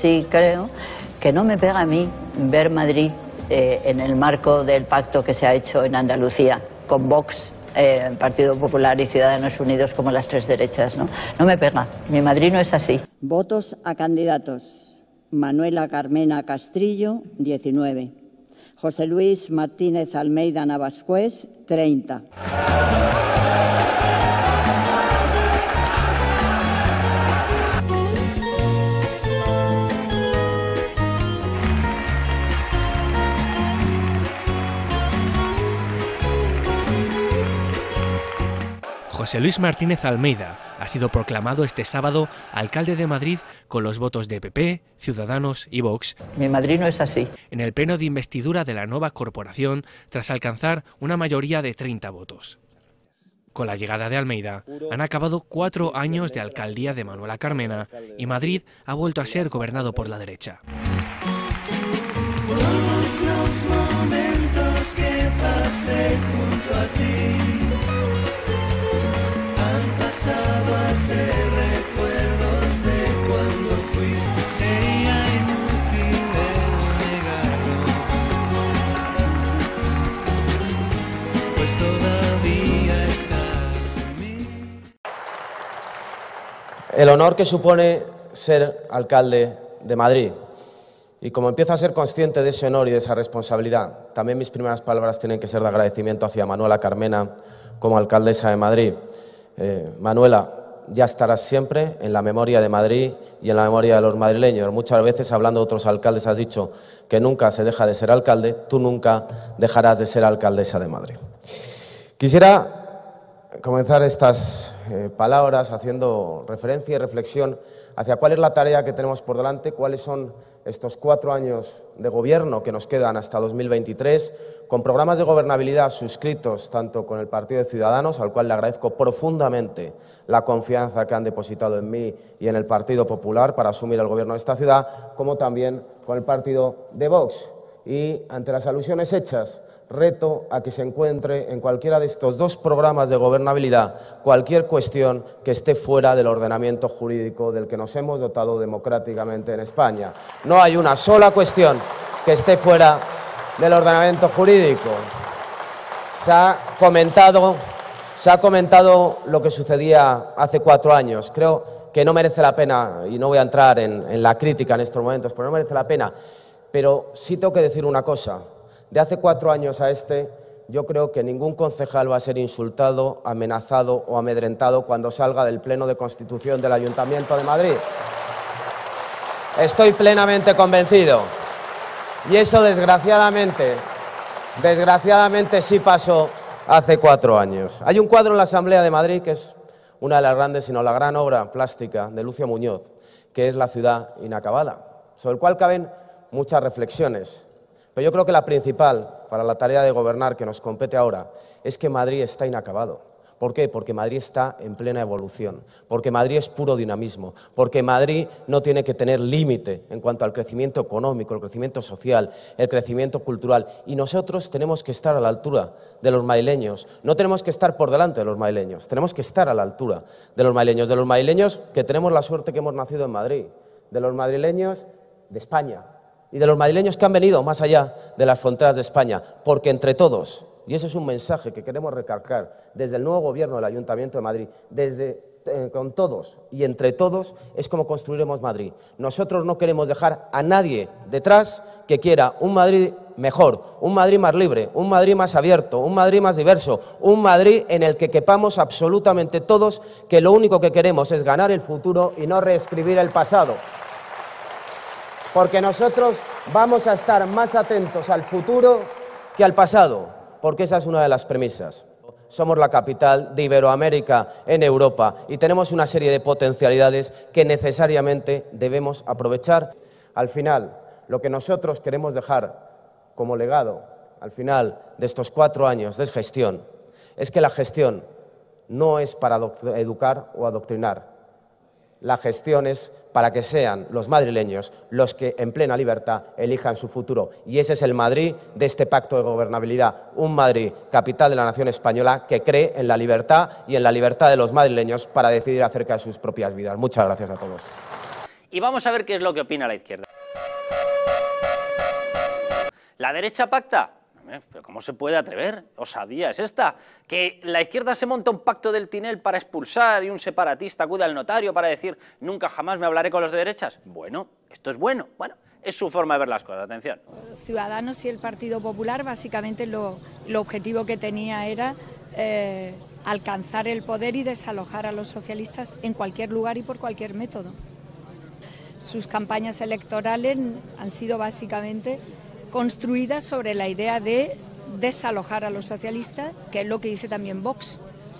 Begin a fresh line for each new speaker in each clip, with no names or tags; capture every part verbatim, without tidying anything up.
sí creo que no me pega a mí ver Madrid eh, en el marco del pacto que se ha hecho en Andalucía con Vox, eh, Partido Popular y Ciudadanos Unidos como las tres derechas, ¿no? No me pega. Mi Madrid no es así.
Votos a candidatos. Manuela Carmena Castrillo, diecinueve. José Luis Martínez Almeida Navascués, treinta.
José Luis Martínez Almeida ha sido proclamado este sábado alcalde de Madrid con los votos de P P, Ciudadanos y Vox.
Mi Madrid no es así.
En el pleno de investidura de la nueva corporación, tras alcanzar una mayoría de treinta votos. Con la llegada de Almeida, han acabado cuatro años de alcaldía de Manuela Carmena y Madrid ha vuelto a ser gobernado por la derecha.
Todos los momentos que pasé junto a ti han pasado a ser recuerdos de cuando fui. Sería inútil negarlo, pues todavía estás en mí.
El honor que supone ser alcalde de Madrid. Y como empiezo a ser consciente de ese honor y de esa responsabilidad, también mis primeras palabras tienen que ser de agradecimiento hacia Manuela Carmena como alcaldesa de Madrid. Eh, Manuela, ya estarás siempre en la memoria de Madrid y en la memoria de los madrileños. Muchas veces, hablando de otros alcaldes, has dicho que nunca se deja de ser alcalde, tú nunca dejarás de ser alcaldesa de Madrid. Quisiera comenzar estas eh, palabras haciendo referencia y reflexión hacia cuál es la tarea que tenemos por delante, cuáles son estos cuatro años de gobierno que nos quedan hasta dos mil veintitrés, con programas de gobernabilidad suscritos tanto con el Partido de Ciudadanos, al cual le agradezco profundamente la confianza que han depositado en mí y en el Partido Popular para asumir el gobierno de esta ciudad, como también con el partido de Vox. Y ante las alusiones hechas, reto a que se encuentre en cualquiera de estos dos programas de gobernabilidad cualquier cuestión que esté fuera del ordenamiento jurídico del que nos hemos dotado democráticamente en España. No hay una sola cuestión que esté fuera del ordenamiento jurídico. Se ha comentado, se ha comentado lo que sucedía hace cuatro años. Creo que no merece la pena, y no voy a entrar en, en la crítica en estos momentos, pero no merece la pena. Pero sí tengo que decir una cosa. De hace cuatro años a este, yo creo que ningún concejal va a ser insultado, amenazado o amedrentado cuando salga del Pleno de Constitución del Ayuntamiento de Madrid. Estoy plenamente convencido. Y eso, desgraciadamente, desgraciadamente sí pasó hace cuatro años. Hay un cuadro en la Asamblea de Madrid que es una de las grandes, sino la gran obra plástica de Lucio Muñoz, que es La ciudad inacabada, sobre el cual caben muchas reflexiones. Pero yo creo que la principal para la tarea de gobernar que nos compete ahora es que Madrid está inacabado. ¿Por qué? Porque Madrid está en plena evolución, porque Madrid es puro dinamismo, porque Madrid no tiene que tener límite en cuanto al crecimiento económico, el crecimiento social, el crecimiento cultural. Y nosotros tenemos que estar a la altura de los madrileños, no tenemos que estar por delante de los madrileños, tenemos que estar a la altura de los madrileños, de los madrileños que tenemos la suerte que hemos nacido en Madrid, de los madrileños de España, y de los madrileños que han venido más allá de las fronteras de España, porque entre todos, y ese es un mensaje que queremos recalcar desde el nuevo gobierno del Ayuntamiento de Madrid, desde eh, con todos y entre todos es como construiremos Madrid. Nosotros no queremos dejar a nadie detrás que quiera un Madrid mejor, un Madrid más libre, un Madrid más abierto, un Madrid más diverso, un Madrid en el que quepamos absolutamente todos, que lo único que queremos es ganar el futuro y no reescribir el pasado. Porque nosotros vamos a estar más atentos al futuro que al pasado, porque esa es una de las premisas. Somos la capital de Iberoamérica en Europa y tenemos una serie de potencialidades que necesariamente debemos aprovechar. Al final, lo que nosotros queremos dejar como legado, al final de estos cuatro años de gestión, es que la gestión no es para educar o adoctrinar. La gestión es para que sean los madrileños los que en plena libertad elijan su futuro. Y ese es el Madrid de este pacto de gobernabilidad, un Madrid, capital de la nación española, que cree en la libertad y en la libertad de los madrileños para decidir acerca de sus propias vidas. Muchas gracias a todos.
y vamos a ver qué es lo que opina la izquierda. ¿La derecha pacta? ¿Pero cómo se puede atrever? Osadía es esta. Que la izquierda se monta un pacto del Tinel para expulsar y un separatista acude al notario para decir nunca jamás me hablaré con los de derechas. Bueno, esto es bueno. Bueno, es su forma de ver las cosas. Atención.
Ciudadanos y el Partido Popular básicamente lo, lo objetivo que tenía era eh, alcanzar el poder y desalojar a los socialistas en cualquier lugar y por cualquier método. Sus campañas electorales han sido básicamente construidas sobre la idea de desalojar a los socialistas, que es lo que dice también Vox.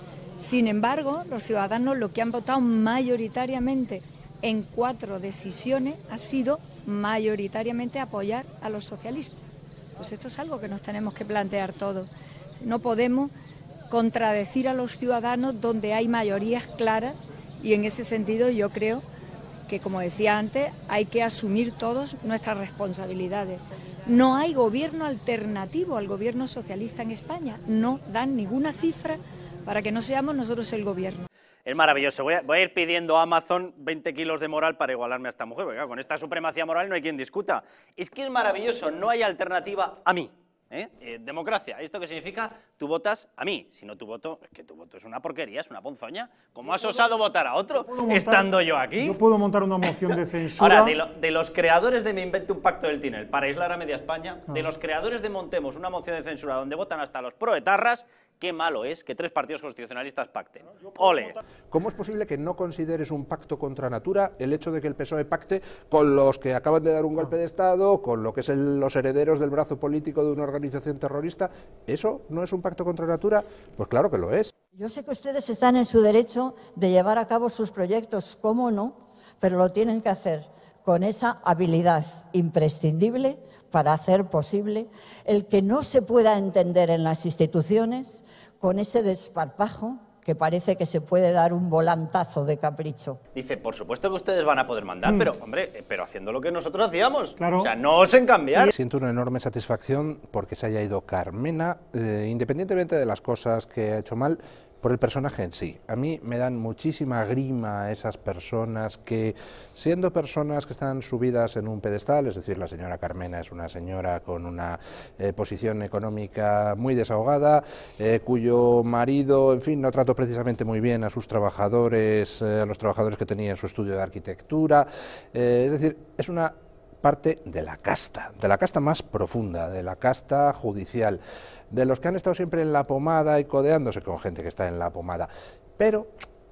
Sin embargo, los ciudadanos lo que han votado mayoritariamente en cuatro decisiones ha sido mayoritariamente apoyar a los socialistas. Pues esto es algo que nos tenemos que plantear todos. No podemos contradecir a los ciudadanos donde hay mayorías claras y en ese sentido yo creo que, como decía antes, hay que asumir todos nuestras responsabilidades. No hay gobierno alternativo al gobierno socialista en España, no dan ninguna cifra para que no seamos nosotros el gobierno.
Es maravilloso, voy a, voy a ir pidiendo a Amazon veinte kilos de moral para igualarme a esta mujer, porque claro, con esta supremacía moral no hay quien discuta. Es que es maravilloso, no hay alternativa a mí. ¿Eh? Eh, democracia, ¿esto qué significa? Tú votas a mí, si no tu voto, es que tu voto es una porquería, es una ponzoña. ¿Cómo has osado votar a otro montar, estando yo aquí?
Yo puedo montar una moción de censura.
Ahora, de, lo, de los creadores de Me invento un pacto del Tinel para aislar a media España, ah. de los creadores de Montemos una moción de censura donde votan hasta los proetarras, qué malo es que tres partidos constitucionalistas pacten. ¡Ole!
¿Cómo es posible que no consideres un pacto contra natura el hecho de que el P S O E pacte con los que acaban de dar un golpe de Estado, con lo que es el, los herederos del brazo político de una organización terrorista? ¿Eso no es un pacto contra natura? Pues claro que lo es.
Yo sé que ustedes están en su derecho de llevar a cabo sus proyectos, ¿cómo no? Pero lo tienen que hacer con esa habilidad imprescindible para hacer posible el que no se pueda entender en las instituciones con ese desparpajo que parece que se puede dar un volantazo de capricho.
Dice, por supuesto que ustedes van a poder mandar, mm. pero, hombre, pero haciendo lo que nosotros hacíamos.
Claro.
O sea, no osen cambiar.
Siento una enorme satisfacción porque se haya ido Carmena, eh, independientemente de las cosas que ha hecho mal, por el personaje en sí. A mí me dan muchísima grima esas personas que, siendo personas que están subidas en un pedestal, es decir, la señora Carmena es una señora con una eh, posición económica muy desahogada, eh, cuyo marido, en fin, no trató precisamente muy bien a sus trabajadores, eh, a los trabajadores que tenía en su estudio de arquitectura, eh, es decir, es una parte de la casta, de la casta más profunda, de la casta judicial, de los que han estado siempre en la pomada y codeándose con gente que está en la pomada, pero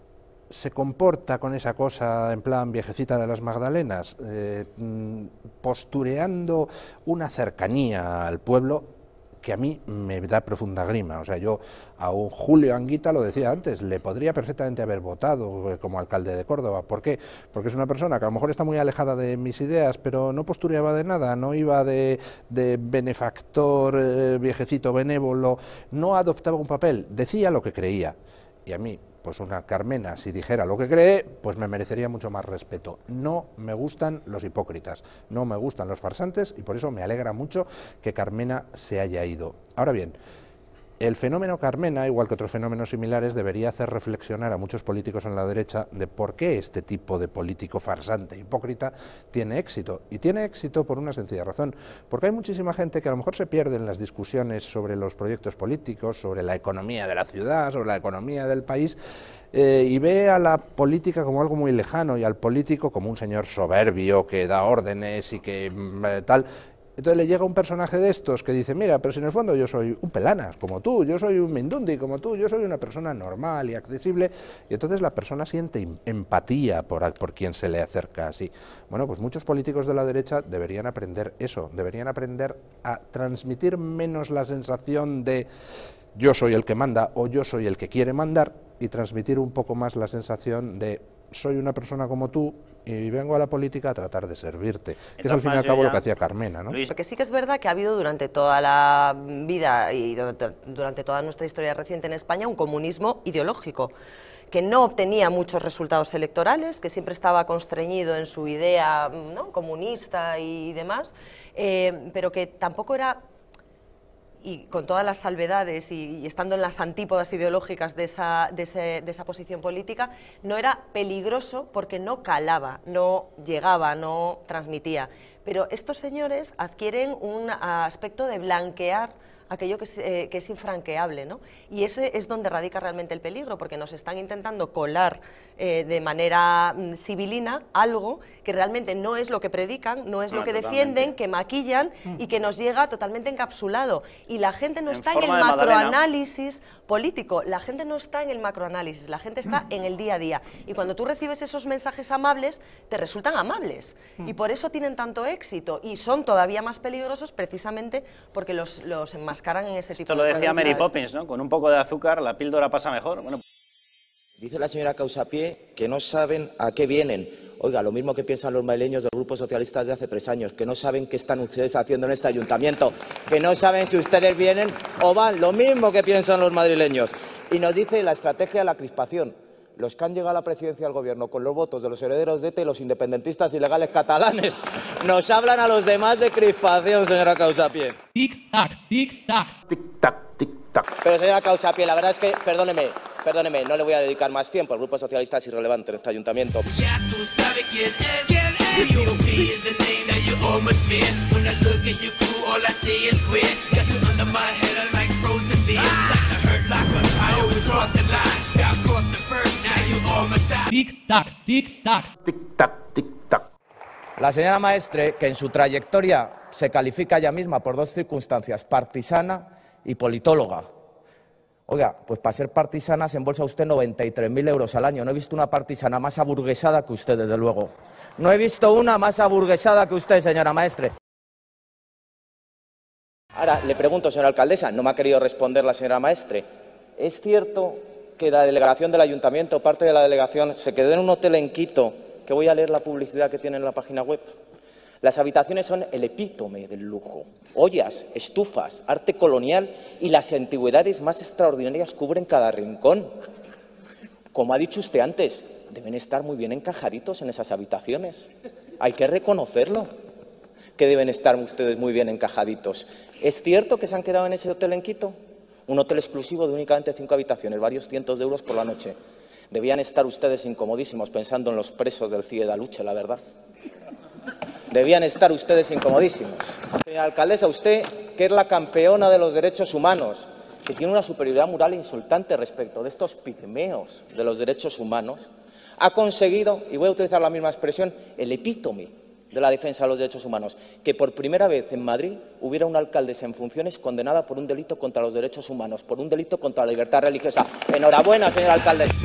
se comporta con esa cosa en plan viejecita de las Magdalenas, eh, postureando una cercanía al pueblo que a mí me da profunda grima. O sea, yo a un Julio Anguita, lo decía antes, le podría perfectamente haber votado como alcalde de Córdoba. ¿Por qué? Porque es una persona que a lo mejor está muy alejada de mis ideas, pero no postureaba de nada, no iba de, de benefactor, eh, viejecito benévolo, no adoptaba un papel, decía lo que creía. Y a mí, pues una Carmena, si dijera lo que cree, pues me merecería mucho más respeto. No me gustan los hipócritas, no me gustan los farsantes y por eso me alegra mucho que Carmena se haya ido. Ahora bien, el fenómeno Carmena, igual que otros fenómenos similares, debería hacer reflexionar a muchos políticos en la derecha de por qué este tipo de político farsante, hipócrita, tiene éxito. Y tiene éxito por una sencilla razón, porque hay muchísima gente que a lo mejor se pierde en las discusiones sobre los proyectos políticos, sobre la economía de la ciudad, sobre la economía del país, eh, y ve a la política como algo muy lejano y al político como un señor soberbio que da órdenes y que eh, tal. Entonces le llega un personaje de estos que dice, mira, pero si en el fondo yo soy un pelanas como tú, yo soy un mindundi como tú, yo soy una persona normal y accesible, y entonces la persona siente empatía por, por quien se le acerca así. Bueno, pues muchos políticos de la derecha deberían aprender eso, deberían aprender a transmitir menos la sensación de yo soy el que manda o yo soy el que quiere mandar y transmitir un poco más la sensación de soy una persona como tú y vengo a la política a tratar de servirte, que es al fin y al cabo lo que hacía Carmena, ¿no?
Porque sí que es verdad que ha habido durante toda la vida y durante toda nuestra historia reciente en España un comunismo ideológico, que no obtenía muchos resultados electorales, que siempre estaba constreñido en su idea, ¿no?, comunista y demás, eh, pero que tampoco era y con todas las salvedades y, y estando en las antípodas ideológicas de esa, de, ese, de esa posición política, no era peligroso porque no calaba, no llegaba, no transmitía. Pero estos señores adquieren un aspecto de blanquear aquello que es, eh, que es infranqueable, ¿no? Y ese es donde radica realmente el peligro, porque nos están intentando colar eh, de manera mm, civilina algo que realmente no es lo que predican, no es
No,
lo que
totalmente.
defienden, que maquillan y que nos llega totalmente encapsulado. Y la gente no
En
está en el
forma de magdalena.
macroanálisis político, la gente no está en el macroanálisis, la gente está en el día a día. Y cuando tú recibes esos mensajes amables, te resultan amables. Y por eso tienen tanto éxito y son todavía más peligrosos precisamente porque los, los enmascaran en ese tipo
Esto
de
lo decía Mary
conductas.
Poppins, ¿no? Con un poco de azúcar la píldora pasa mejor. Bueno,
Dice la señora Causapié que no saben a qué vienen. Oiga, lo mismo que piensan los madrileños del Grupo Socialista de hace tres años, que no saben qué están ustedes haciendo en este ayuntamiento, que no saben si ustedes vienen o van, lo mismo que piensan los madrileños. Y nos dice la estrategia de la crispación. Los que han llegado a la presidencia del Gobierno con los votos de los herederos de E T y los independentistas ilegales catalanes. Nos hablan a los demás de crispación, señora Causapié.
Tic-tac, tic-tac.
Tic-tac, tic-tac. Pero señora Causapié, la verdad es que, perdóneme, perdóneme, no le voy a dedicar más tiempo. El Grupo Socialista es irrelevante en este ayuntamiento.
Ya tú sabes quién es, quién es. P O P is the name that you almost fear. When I look at your crew, all I see is queer. Got you under my head, I'm like frozen beer. Like the hurt locker, I always cross the line. Got crossed the first, now you almost die.
Tic-tac, tic-tac.
Tic-tac, tic-tac. La señora Maestre, que en su trayectoria se califica ella misma por dos circunstancias, partisana y politóloga. Oiga, pues para ser partisana se embolsa usted noventa y tres mil euros al año. No he visto una partisana más aburguesada que usted, desde luego. No he visto una más aburguesada que usted, señora Maestre. Ahora, le pregunto, señora alcaldesa, no me ha querido responder la señora Maestre. ¿Es cierto que la delegación del ayuntamiento, parte de la delegación, se quedó en un hotel en Quito, que voy a leer la publicidad que tiene en la página web? Las habitaciones son el epítome del lujo. Ollas, estufas, arte colonial y las antigüedades más extraordinarias cubren cada rincón. Como ha dicho usted antes, deben estar muy bien encajaditos en esas habitaciones. Hay que reconocerlo, que deben estar ustedes muy bien encajaditos. ¿Es cierto que se han quedado en ese hotel en Quito? Un hotel exclusivo de únicamente cinco habitaciones, varios cientos de euros por la noche. Debían estar ustedes incomodísimos pensando en los presos del C I E de Aluche, la verdad. Debían estar ustedes incomodísimos. Señora alcaldesa, usted, que es la campeona de los derechos humanos, que tiene una superioridad moral insultante respecto de estos pigmeos de los derechos humanos, ha conseguido, y voy a utilizar la misma expresión, el epítome de la defensa de los derechos humanos, que por primera vez en Madrid hubiera una alcaldesa en funciones condenada por un delito contra los derechos humanos, por un delito contra la libertad religiosa. Enhorabuena, señora alcaldesa.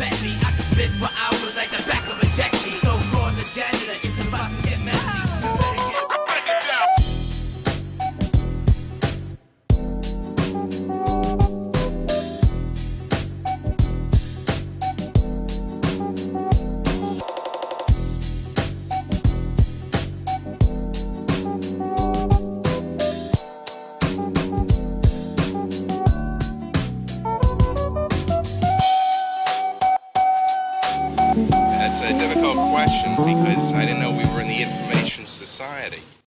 That's a difficult question because I didn't know we were in the information society.